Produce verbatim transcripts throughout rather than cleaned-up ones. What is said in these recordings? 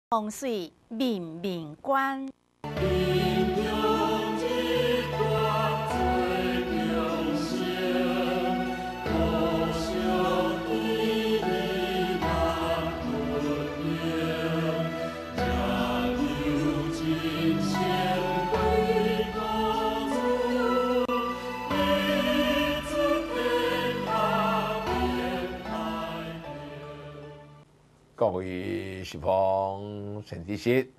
风水面面观。 各位师兄、陈知识，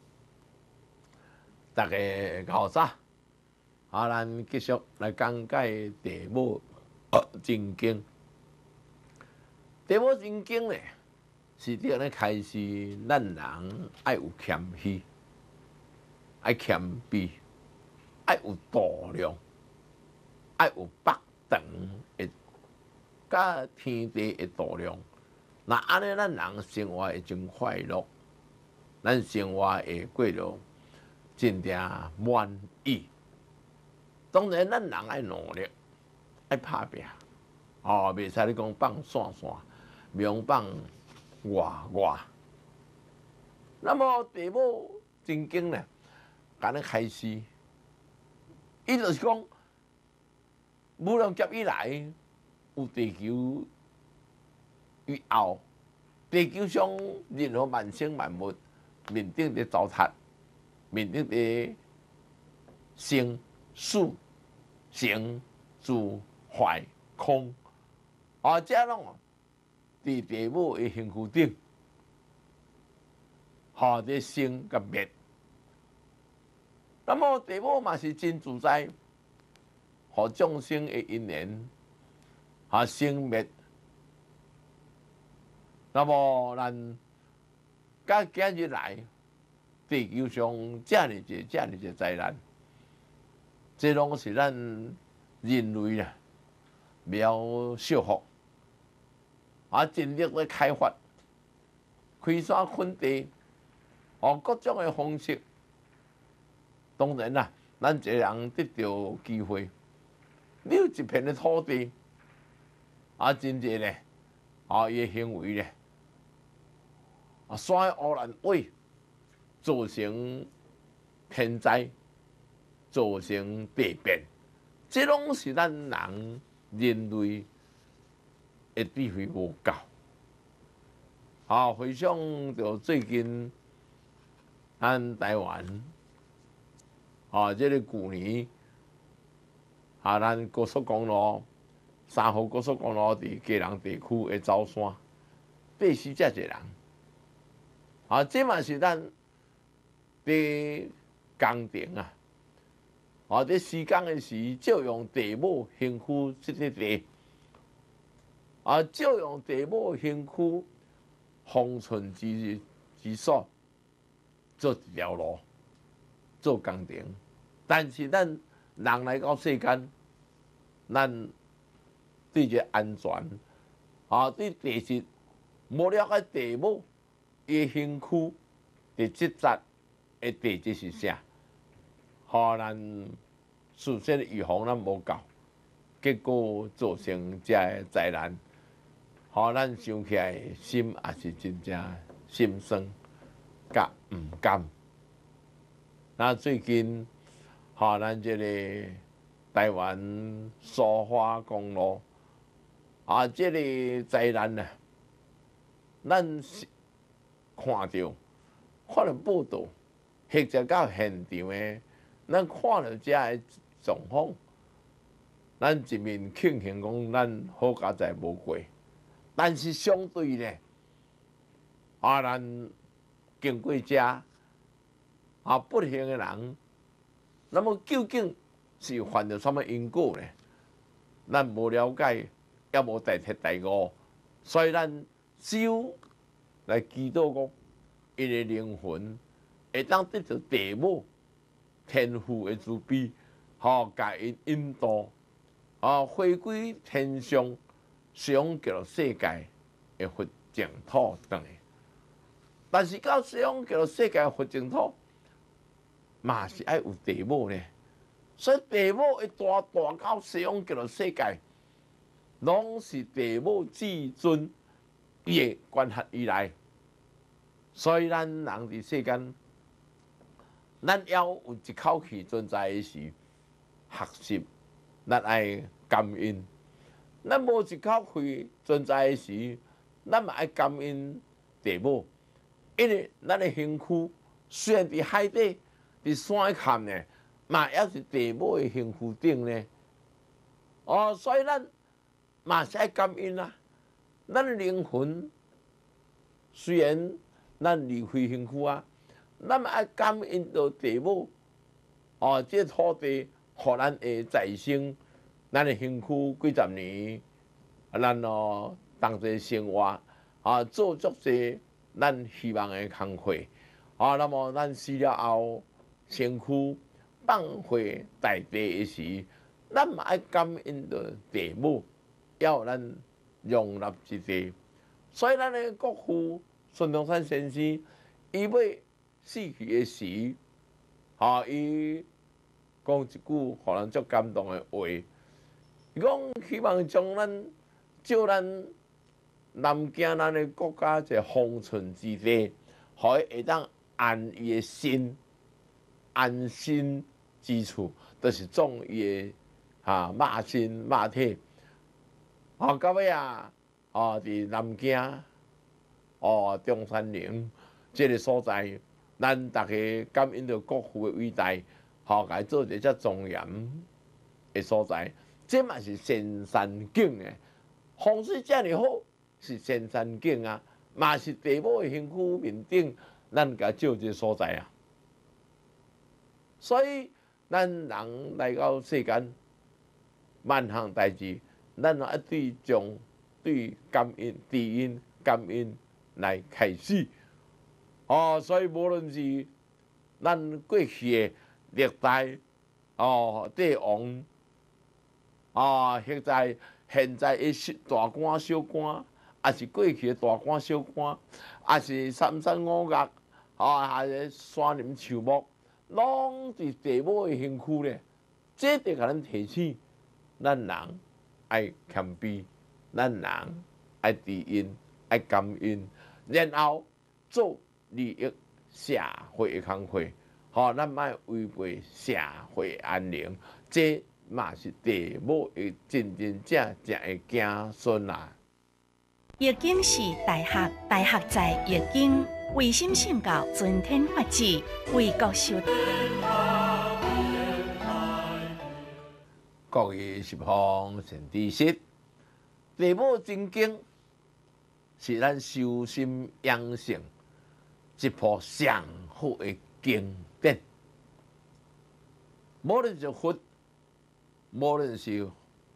大家好早。啊，咱继续来讲解《地母真经》。《地母真经》呢，是伫咧开始，咱人爱有谦虚，爱谦卑，爱有度量，爱有北长的，甲天地的度量。那安尼，咱人生活会真快乐，咱生活会过着真正满意。当然，咱人爱努力，爱打拼，哦，袂使你讲放散散，明放外外。那么《地母真经》呢，甲咱开始，伊就是讲，无论接以来有地球。以后，地球上任何万生万物，面顶的糟蹋，面顶的生死、成住坏空，啊，这拢伫地母的身躯顶，吼，伫生甲灭。那么地母嘛是真自在，互众生的因缘，啊，生灭。那么，咱甲今日来，地球上遮尔济、遮尔济灾难，这拢是咱人类啊，要修复，啊，尽力咧开发、开山垦地，哦，各种的方式。当然啦，咱一个人得到机会，你有一片的土地，啊，真济咧，啊，伊的行为咧。啊，山的污染水造成天灾，造成地变，这拢是咱人人类的智慧无够。啊，回想到最近，咱台湾啊，这个旧年啊，咱高速公路三号高速公路伫基隆地区的走山，八死遮济人。啊，这嘛是咱伫工程啊，啊，伫施工的时，照用地母身躯这块地，啊，照用地母身躯方寸之之所做一条路，做工程。但是咱人来到世间，咱对这安全，啊，对地质无了解地母。伊身躯的质质的地质是啥？互咱事先预防咱无够，结果造成遮个灾难，互咱想起来心也是真正心酸，甲毋甘。那最近，互咱这个台湾苏花公路啊，这个灾难啊，咱是。看到，看到报道，或者到现场的，咱看到遮个状况，咱一面庆幸讲咱好佳在无过，但是相对咧，啊，咱经过遮啊不幸的人，那么究竟是犯了什么因果呢？咱无了解，也无大彻大悟，所以咱只有。来祈祷讲，因的灵魂会当得到地母天父的慈悲，吼，甲因引导，啊，回归天上上极乐世界的佛净土等下。但是到上极乐世界的佛净土，嘛是爱有地母呢。所以地母会大大到上极乐世界，拢是地母至尊伊的关系以来。 所以咱人伫世间，咱要有一口气存在的时，学习咱爱感恩；咱无一口气存在的时，咱嘛爱感恩父母，因为咱的身躯虽然伫海底、伫山坎呢，嘛也是父母的身躯顶呢。哦，所以咱嘛是爱感恩啊！咱的灵魂虽然咱离开身躯啊，咱嘛爱感恩到父母。哦，这个土地互咱的再生，咱的身躯几十年，啊，咱哦同齐生活，啊，做足些咱希望的工课，啊，那么咱死了后，身躯放回大地的时，咱嘛爱感恩到父母，要咱容纳一地。所以咱的国父孙中山先生，伊要死去的时，啊，伊讲一句互人足感动的话，伊讲希望将咱照咱南京咱的国家一个方寸之地，互伊会当安伊的心、安心之处，就是种伊的啊肉身肉体。哦，到尾啊，哦，伫南京，哦，中山陵这个所在，咱大家感恩着国父的伟大，吼、哦，甲伊做一个遮庄严的所在，这嘛是仙山景的，风水遮尔好，是仙山景啊，嘛是父母的身躯面顶，咱甲照这个所在啊。所以，咱人来到世间，万项代志，咱要对从对感恩、知恩、感恩来开始。哦，所以无论是咱过去的历代哦帝王，哦，现在现在的大官小官，也是过去的大官小官，也是三山五岳，哦，还是山林树木，拢是父母的身躯咧。这得甲咱提醒，咱人爱谦卑，咱人爱知恩，爱感恩，然后做利益社会的工课，吼，咱莫违背社会安宁，这嘛是父母的真真正正的子孙啦。 易经是大学，大学在易经，唯心信教，尊天法治，为国修。 各位十方善知识，父母真经是咱修心养性一部上好的经典。无论是佛，无论是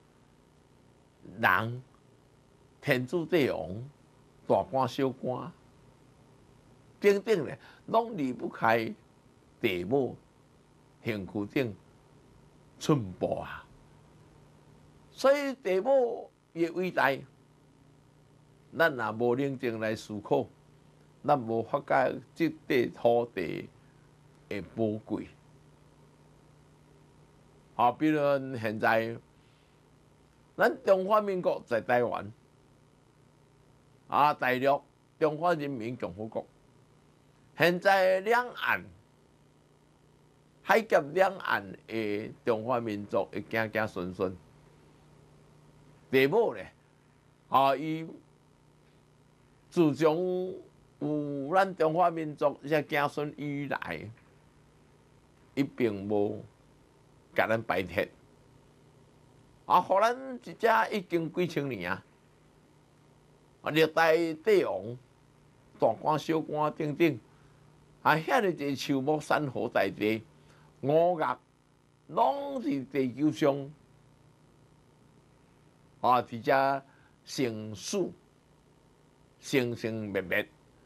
人，天子帝王、大官小官，等等咧，拢离不开父母身躯顶寸步啊。所以父母的伟大，咱若无认真来思考，咱无法解这块土地的宝贵。啊，比如现在，咱中华民国在台湾，啊，大陆中华人民共和国，现在两岸海峡两岸的中华民族的子子孙孙。父母咧，啊，伊自从有咱中华民族这子孙以来，伊并无甲咱摆脱，啊，互咱一只已经几千年啊，啊，历代帝王、大官小官等等，啊，遐尼侪树木山河大地，五岳拢是地球上。啊！伫遮成树、生生灭灭，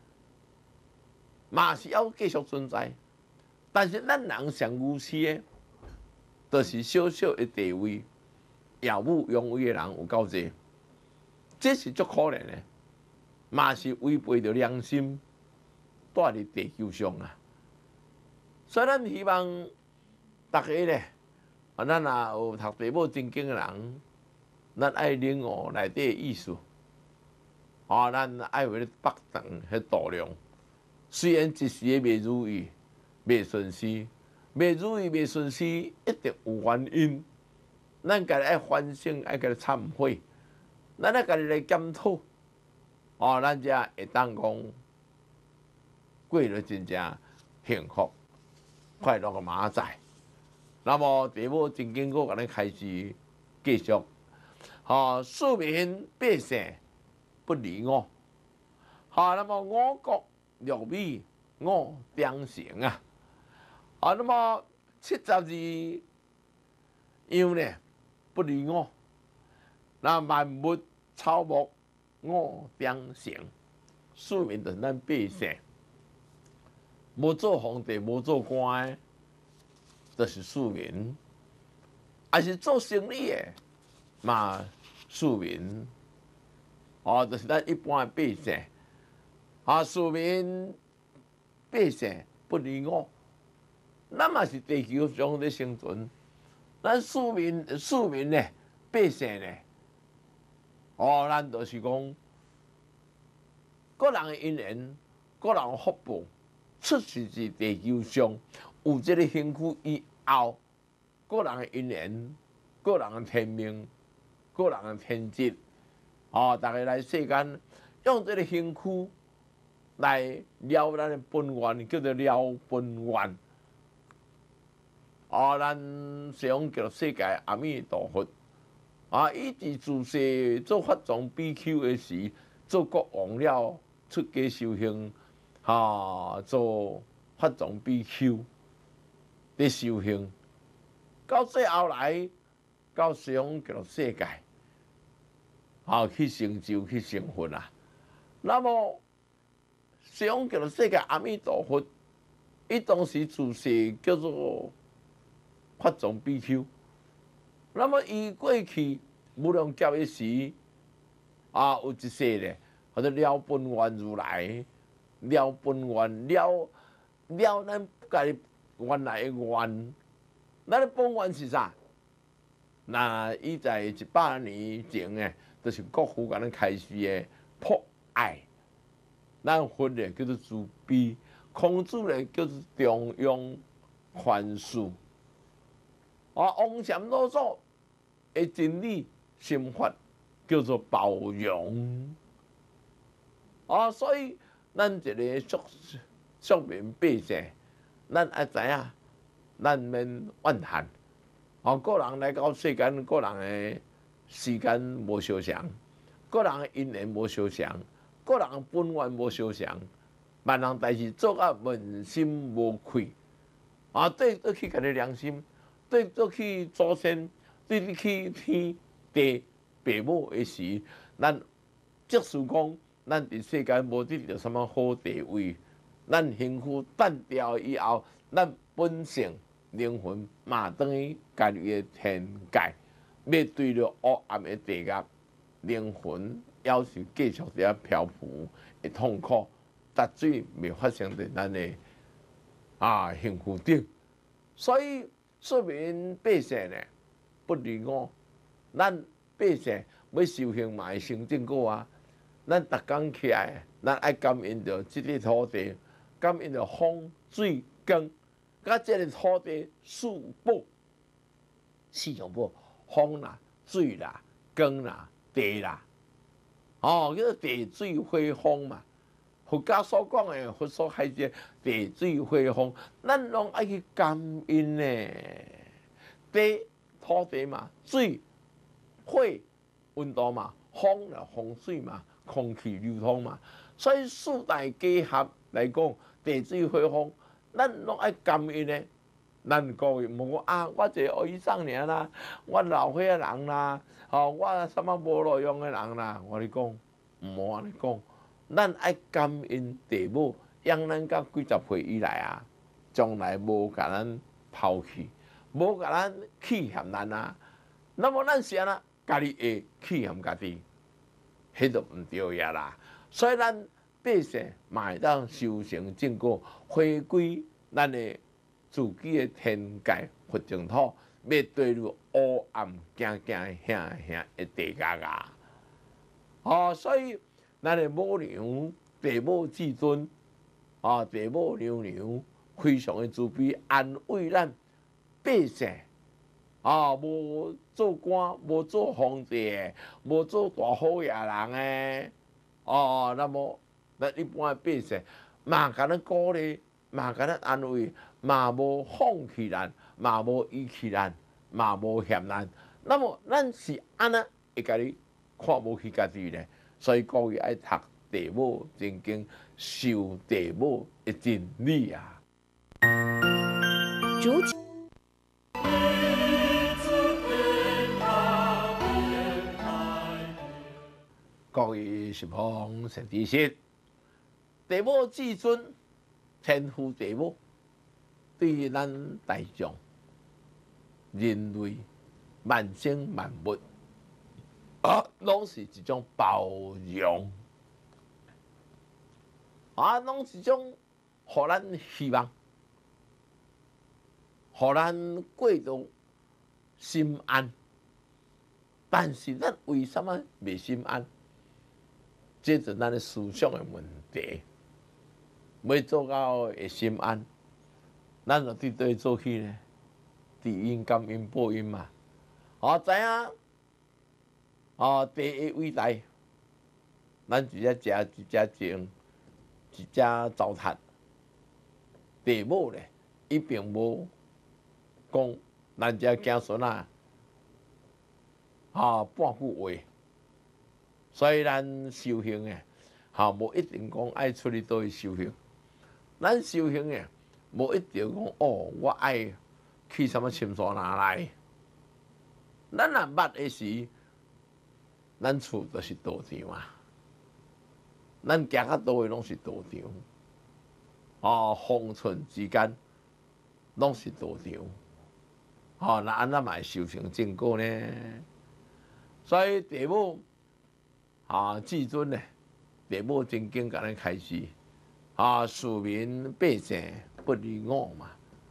嘛是要继续存在。但是咱人上有耻的，就是小小的地位，耀武扬威的人有够济，这是足可怜的，嘛是违背着良心，住伫地球上啊。所以咱希望大家咧，啊，咱若有读父母真经的人。咱爱领悟内底的意思，啊，咱爱为咧北长迄度量， 虽然一时也未如意、未顺遂，未如意、未顺遂，一定有原因。咱家己爱反省，爱家己忏悔，咱爱家己来检讨，哦，咱才会当讲过了真正幸福、快乐个明仔。那么地母真经过，甲咱开始继续，哦，庶民百姓不离我，好，那么我国六米我忠诚啊，啊，那么七十二样呢不离我，那万物草木我忠诚，庶民就是咱百姓，无做皇帝，无做官的，就是庶民，还是做生意的嘛庶民，哦，就是咱一般的百姓。啊，庶民百姓不离我，咱嘛是地球上咧生存。咱庶民庶民呢，百姓呢，哦，咱就是讲，个人的因缘，个人的福报，出世至地球上有这个幸福以后，个人的因缘，个人的天命，个人的天职，哦，大家来世间用这个幸福。来了咱的本愿，叫做了本愿。啊，咱西方极乐世界阿弥陀佛，啊，伊自自世做法藏比丘的时，做国王了，出家修行，哈、啊，做法藏比丘咧修行，到最后来到西方极乐世界，啊，去成就去成佛啊。那么西方极乐世界阿弥陀佛，伊当时自世叫做法藏比丘。那么伊过去无量劫的时，啊，有一世咧，或者了本愿如来，了本愿了了咱家己原来的愿，咱的本愿是啥？那伊在一百年前诶，就是国父甲咱开始的博爱。咱佛咧叫做慈悲，孔子咧叫做中庸宽恕。啊，王禅老祖的真理心法叫做包容。啊，所以咱一个俗俗民百姓，咱爱知影，咱免怨恨。啊，个人来到世间，个人的时间无相像，个人的因缘无相像。个人本愿无相像，万人代志做啊问心无愧，啊对得起家己良心，对得起祖先，对得起天地父母的时，咱即使讲咱伫世间无得到什么好地位，咱幸福断掉以后，咱本性灵魂嘛等于家己的天界，面对着黑暗的地狱，灵魂。要是继续伫遐漂浮的痛苦，绝对未发生伫咱的啊幸福顶。所以庶民百姓呢，不离我，咱百姓要修行嘛会成正果啊。咱逐工起来，咱爱感恩着即个土地，感恩着风水光，甲即个土地四宝，四样宝，风啦、水啦、光啦、地啦。哦，叫做地水火风嘛。佛家所讲的，佛所开的地水火风，咱拢爱去感恩呢。地土地嘛，水火温度嘛，风了风水嘛，空气流通嘛。所以四大结合来讲，地水火风，咱拢爱感恩呢。咱各位无讲啊，我一个学医生尔啦，我老岁仔人啦。哦，我什么无路用的人啦，我咧讲，毋好安尼讲，咱爱感恩地母，养咱到几十岁以来啊，从来无甲咱抛弃，无甲咱弃嫌咱啊。那么咱是安那，家己会弃嫌家己，迄就毋对呀啦。所以咱百姓嘛会当修成正果，回归咱的自己的天界佛净土。要对入黑暗、惊惊吓吓的地狱啊！哦，所以咱的母娘、地母至尊， 啊，地母娘娘非常的慈悲，安慰咱百姓。啊，无做官，无做皇帝，无做大好野人诶。哦，那么咱一般的百姓嘛，甲咱鼓励，嘛甲咱安慰，嘛无放弃咱，嘛无遗弃咱，嘛无嫌咱。那么咱是安那会甲你看无起家己呢？所以故意爱读地母真经，受地母的真理啊。 主各位十方善知识，地母至尊，天父地母，对于咱大众、人类、万生万物，啊，拢是一种包容，啊，拢是一种互咱希望，互咱过着心安。但是咱为什么未心安？这是咱的思想的问题，要做到会心安，咱就伫对做起呢？知因感因报因嘛。哦，知影哦，地的伟大，咱一只食，一只种，一只糟蹋。地母咧，伊并无讲咱遮囝孙啊，啊半句话。所以咱修行诶，吼无一定讲爱出去倒去修行。咱修行诶，无一定讲哦，我爱去什么深山哪来。咱若捌诶时，咱厝就是道场啊。咱行到倒位拢是道场，哦，方寸之间拢是道场。哦，那安怎嘛会修成正果呢？所以地母。啊，至尊呢，地母真经甲咱开始，啊，庶民百姓不离我嘛。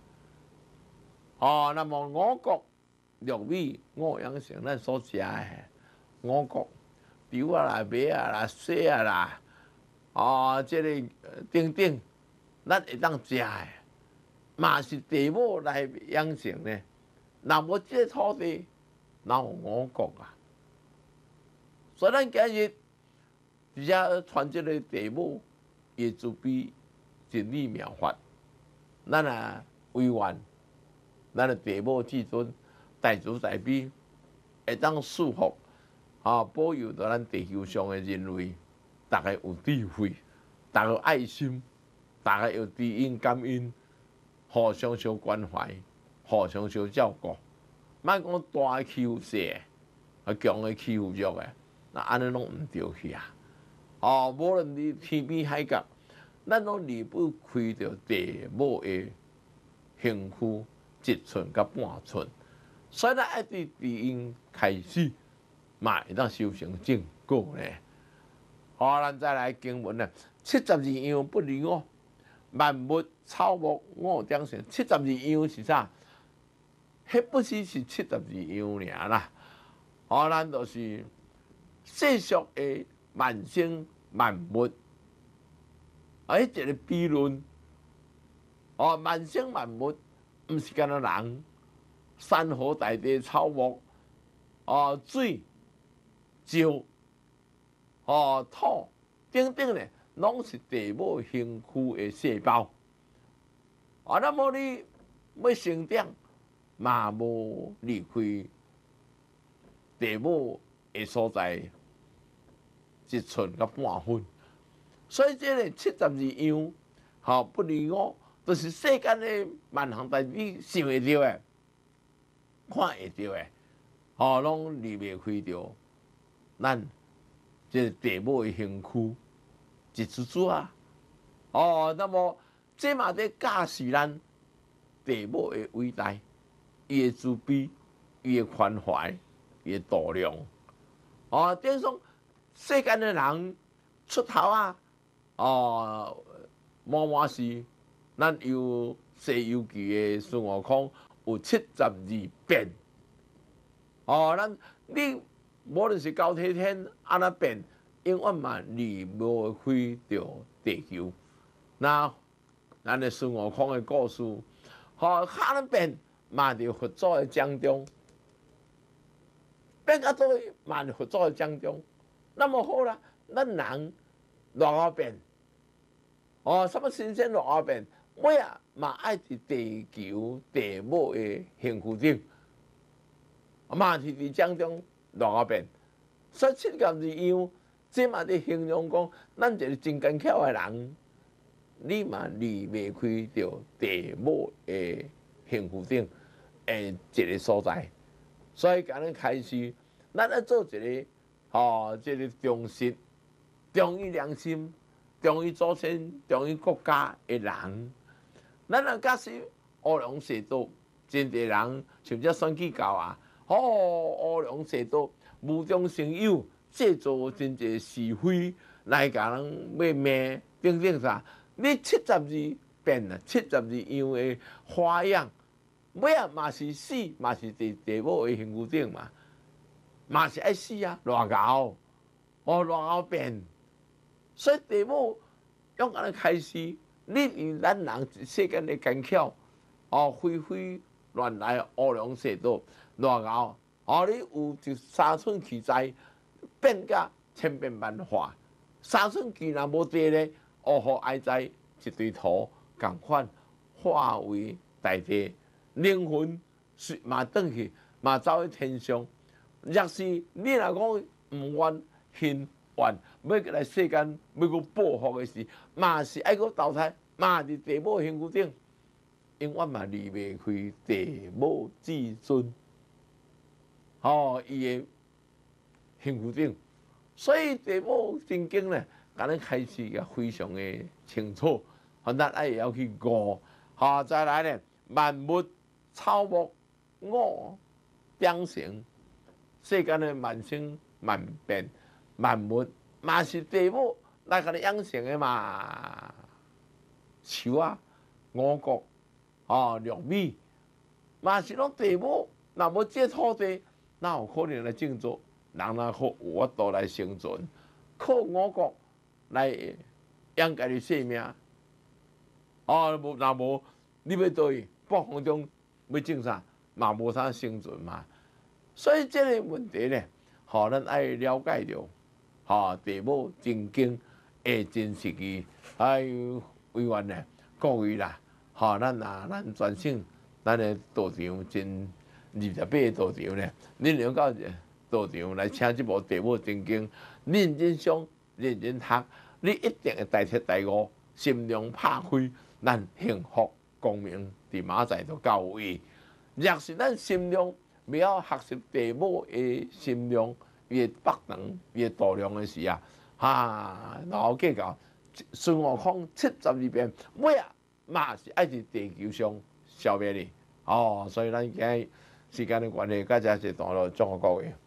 哦，那么五谷、玉米、五养成咱所食诶五谷，稻啊啦、麦啊啦、苋啊啦，啊，即、這个等等，咱会当食诶，嘛是地母来养成呢。若无即个土地，哪有五谷啊？所以咱今日直接传这个地母也慈悲真理妙法，咱啊委员，咱的地母至尊大慈大悲，会当祝福啊，保佑到咱地球上的人类，大家有智慧，大家有爱心，大家有知因感恩，互相相关怀，互相相照顾，莫讲大欺负小，啊强的欺负弱的。那安尼拢毋对去啊！哦，无论你天边海角，咱拢离不开着地母的幸福一寸甲半寸，所以咱爱对知因开始，嘛会当修成正果呢。好，咱再来经文啊，七十二样不离我，万物草木我长成。七十二样是啥？迄不是是七十二样尔啦，哦，咱就是。世俗的万生万物，啊，迄一个比论，哦，万生万物，毋是干那人，山河大地、草木，哦，水、石，哦，土等等咧，拢是地母身躯的细胞。啊，那么你要成长，嘛无离开地母的所在。一寸甲半分，所以这个七十二样，吼不离我，就是世间的万项代志，你想会到的，看会到的，吼拢离袂开着咱这地母的身躯一珠珠啊！哦，那么这嘛在驾驶咱地母的伟大，伊的慈悲，伊的宽怀，伊的度量，哦，等于说。世间的人出头啊，哦，满满是咱有《西游记》的孙悟空有七十二变，哦，咱你无论是高铁天安那变，永远嘛离无开着地球。那咱的孙悟空的故事，吼哈咱变嘛伫佛祖的掌中，变到做嘛伫佛祖的掌中，那么好啦，咱人偌后变，哦，什么新鲜偌后变，尾啊嘛爱伫地球地母的幸福顶，嘛是伫掌中偌后变，所以七业二样，这嘛伫形容讲，咱一个真坚巧的人。你嘛离袂开着地母的幸福顶诶一个所在，所以今日开始，咱要做一个吼，一个忠实、忠于良心、忠于祖先、忠于国家的人。咱若假使乌龙邪道，真侪人像只选举到啊，吼乌龙邪道，无中生有，制造真侪是非来甲人要命等等啥。你七十二变啊，七十二样的花样，尾啊嘛是死，嘛是地地母的幸福顶嘛，嘛是爱死啊，偌熬，哦偌熬变，所以地母用安尼开始，你与咱人世间的坚巧，哦飞飞乱来乌龙邪道，偌熬，哦你有就三寸奇才，变甲千变万化，三寸奇若无地咧。乌虎爱在一堆土，共款化为大地，灵魂是嘛转去，嘛走去天上。若是你若讲毋愿心愿，要来世间要去报复的事，嘛是爱去投胎，嘛伫地母幸福顶，永远嘛离袂开地母至尊。吼、哦，伊的幸福顶，所以地母真经咧。咱咧开始也非常的清楚，咱爱要去悟，好再来咧，万物草木我养成，世间的万生万变，万物嘛是地母来甲你养成的嘛，树啊、五谷、哦、玉米，嘛是拢地母，若无这土地，哪有可能来种作？人哪可有法度来生存？靠五谷。来养家己性命，哦，无若无，你要倒去北方中要种啥，嘛无啥生存嘛。所以这个问题咧，吼，咱爱了解着，吼，地母真经的真实际，还有委员咧，各位啦，吼，咱啊，咱专省咱的道场真二十八个道场咧，恁能到道场来请这部地母真经，认真上。认真读，你一定会大彻大悟，心量拍开，咱幸福光明伫马仔就到位。若是咱心量未晓学习地母的心量，伊的北长，伊的度量的时啊，哈，然后计较孙悟空七十二变，尾啊嘛是爱伫地球上消灭你。哦，所以咱今日时间的关系，到这一段落，祝福各位。